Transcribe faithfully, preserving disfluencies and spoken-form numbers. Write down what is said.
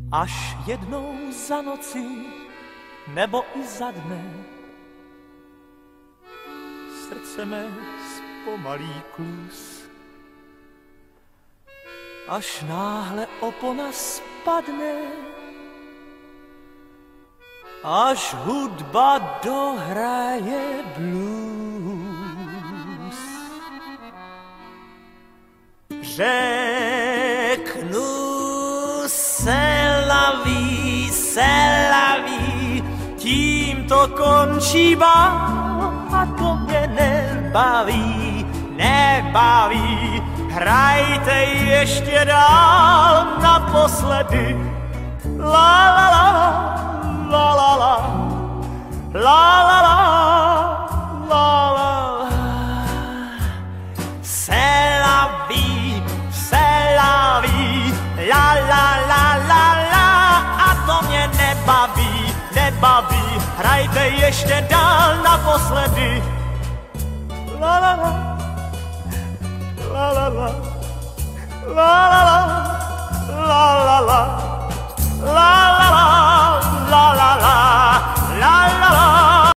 Až jednou za noci, nebo i za dne, srdce mé zpomalí klus. Až náhle opona spadne, až hudba dohraje blues. Řeknu c'est la vie, c'est la vie, tím to končí bál a to mě nebaví, nebaví. Hrajte ještě dál naposledy, la la la, la la la, la la la, la la. C'est la vie, c'est la vie, la la la la la, a to mě nebaví, nebaví. Hrajte ještě dál naposledy, la la la, la la la, la la la, la la la.